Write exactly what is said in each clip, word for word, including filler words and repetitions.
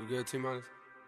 good, T-minus?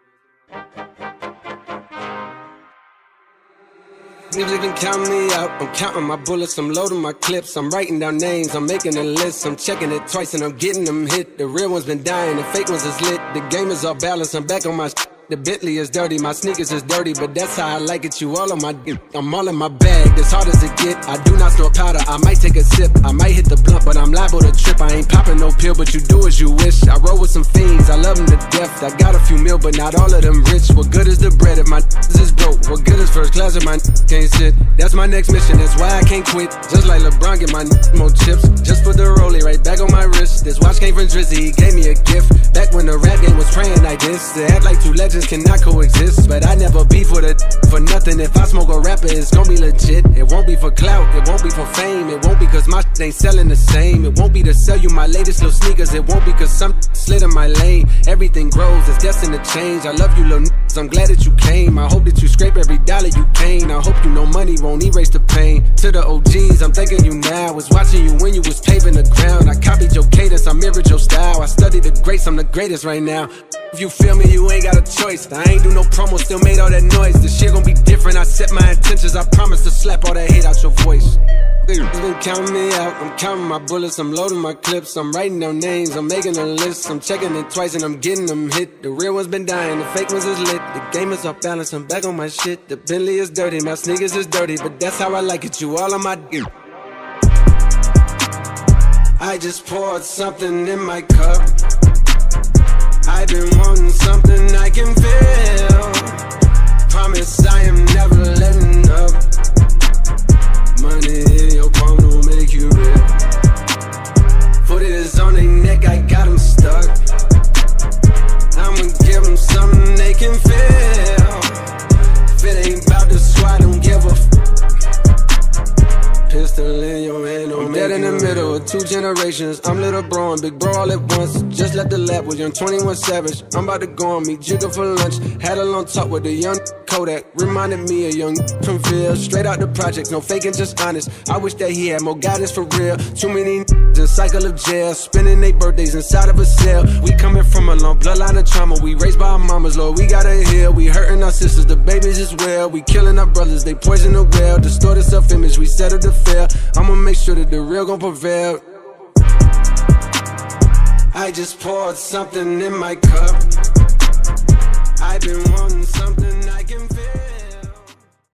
Niggas been counting me out, I'm counting my bullets, I'm loading my clips, I'm writing down names, I'm making a list, I'm checking it twice and I'm getting them hit. The real ones been dying, the fake ones is lit, the game is off balance, I'm back on my shit. The Bentley is dirty, my sneakers is dirty, but that's how I like it, you all on my dick. I'm all in my bag, as hard as it get. I do not snort powder, I might take a sip, I might hit the blunt, but I'm liable to trip. I ain't popping no pill, but you do as you wish. I roll with some fiends, I love them to death. I got a few mil, but not all of them rich. What good is the bread if my is broke? What good is first class if my can't sit? That's my next mission, that's why I can't quit. Just like LeBron, get my more chips. Just put the rollie right back on my wrist. This watch came from Drizzy, he gave me a gift. Back when the rap game was praying like this. To act like two legends cannot coexist. But I never beef with it for nothing. If I smoke a rapper, it's gonna be legit. It won't be for clout, it won't be for fame. It won't be cause my shit ain't selling the same. It won't be to sell you my latest little sneakers. It won't be cause some slid in my lane. Everything grows, it's destined to change. I love you little niggas, I'm glad that you came. I hope that you scrape every dollar you came. I hope you know money won't erase the pain. To the O Gs, I'm thanking you now. Was watching you when you was paving the ground. I copied your cadence, I mirrored your style. I studied the greats, I'm the greatest right now. If you feel me, you ain't got a choice. I ain't do no promo, still made all that noise. This shit gon' be different, I set my intentions. I promise to slap all that hate out your voice. Niggas been counting me out, I'm counting my bullets, I'm loading my clips, I'm writing down names, I'm making a list, I'm checking it twice and I'm getting them hit. The real ones been dying, the fake ones is lit. The game is off balance, I'm back on my shit. The Bentley is dirty, my sneakers is dirty, but that's how I like it, you all on my dick. I just poured something in my cup. I've been wanting something I can feel. Promise I am never letting up. Money in your palm don't make you real. Foot is on their neck, I got them stuck. I'ma give them something they can feel. If it ain't about the swat, don't give a f. Pistol in your hand, I'm dead in the middle of two generations. I'm little bro and big bro all at once. Just left the lab with young twenty-one Savage. I'm about to go on me jigger for lunch. Had a long talk with a young Kodak. Reminded me of young from Phil. Straight out the projects, no faking, just honest. I wish that he had more guidance for real. Too many in cycle of jail, spending their birthdays inside of a cell. We coming from a long bloodline of trauma. We raised by our mamas, Lord, we gotta heal. We hurting our sisters, the babies as well. We killing our brothers, they poison the well. Distorted self-image, we settle to fail. I'ma make sure that the real gon' prevail. I just poured something in my cup. I've been wanting something I can feel.